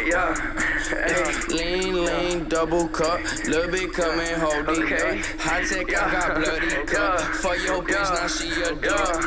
Lean, double cup, little bit come and hold it. High tech, I got bloody cup. For your bitch, now she a dog.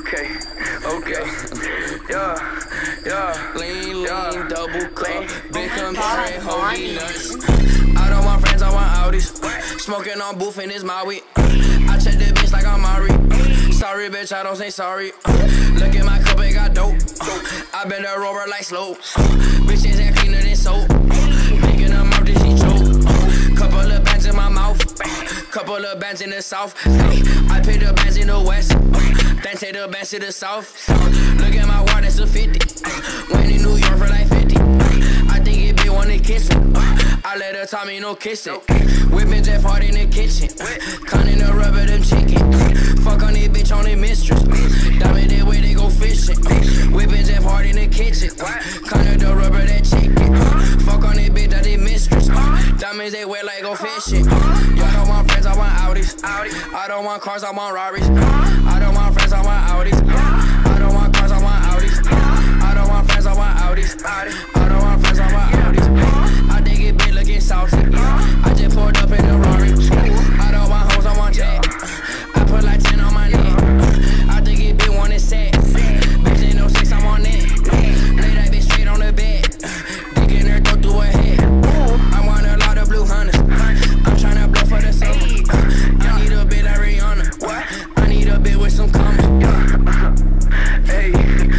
Lean, double cup, big come and hold it nuts. I don't want friends, I want Audis. Smoking on booth in his Maui. I check the bitch like I'm Mari. Sorry, bitch, I don't say sorry. Look at my cup, it got dope. I been a rover like slow. Bitches ain't cleaner than soap. Picking them up, then she choke. Couple of bands in my mouth. Couple of bands in the south. I pay the bands in the west. Then take the bands to the south. Look at my water, that's a 50. Went in New York for like 50. I think it be wanna kiss me. I let her tell me no kissing. Whipping Jeff Hard in the kitchen. Cutting the rubber, them chicken. Fuck on this bitch on the mistress. Diamond that way they go fishing. Whipping Jeff Hard in the kitchen. Cutting the rubber, that chicken. Fuck on this bitch that they mistress. Diamonds they wear like go fishing. Y'all don't want friends, I want Audis. I don't want cars, I want Rarries. I don't want friends, I want Audis. I don't want cars, I want Audis. I don't want friends, I want Audis. I don't want friends, I want Audis. I think it been looking salty. I just pulled up in the Rari. I don't want hoes, I want Jack. I put like 10 on my neck. I think it been one set. Bitch ain't no 6, I'm on that. Lay that bitch straight on the bed. Dick in her, go through her head. I want a lot of blue hunters. I'm tryna blow for the summer. I need a bit like Rihanna. I need a bit with some commas. Hey,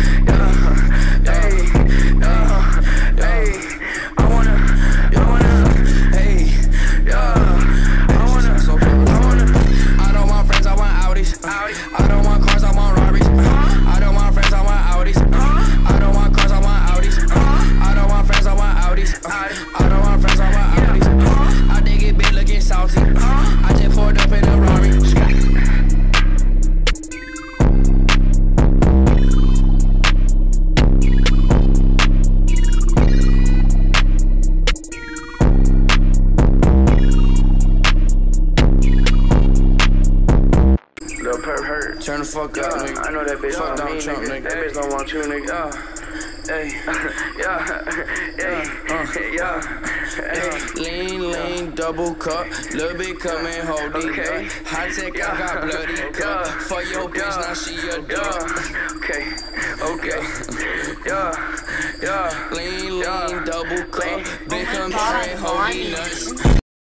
I don't want friends, I want Audis. I don't want cars, I want Rarries. I don't want friends, I want Audis. I don't want cars, I want Audis. I don't want friends, I want Audis. I don't want friends, I want Audis. I think it be looking salty. I just pulled up in a Rari. Turn the fuck up, nigga. I know that bitch Fuck don't Donald Trump, nigga. That bitch don't want you, nigga. Lean, double cup, little bit come and hold it. High tech, I got bloody cup. For your bitch, now she a dog. Lean, double cup, big come and hold it nuts.